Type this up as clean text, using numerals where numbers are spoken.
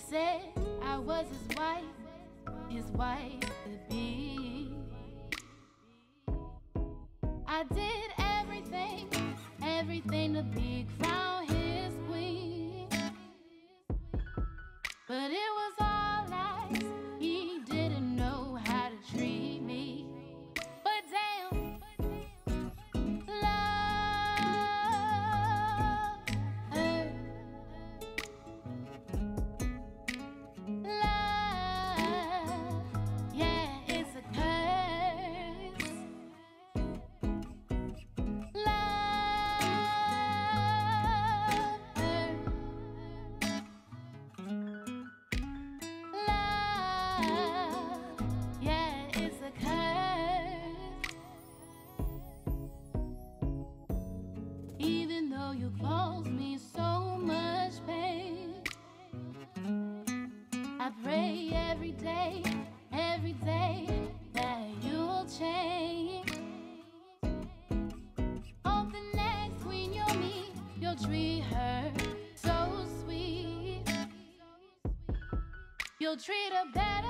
said I was his wife to be. I did everything to be crowned his queen. But it was all lies, he didn't know how to treat me. But damn, love hurt. Love, yeah, it's a curse. Love hurt. Love, yeah, it's a curse. Even though you cause me so much pain, I pray every day that you'll change. Hope the next queen you'll meet, you'll treat her so sweet. You'll treat her better